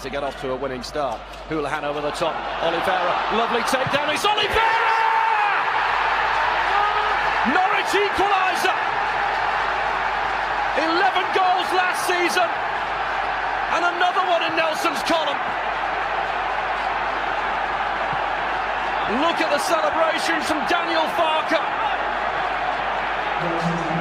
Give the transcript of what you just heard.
to get off to a winning start. Houlihan over the top, Oliveira, lovely takedown, it's Oliveira! Norwich equaliser! 11 goals last season, and another one in Nelson's column. Look at the celebrations from Daniel Farke.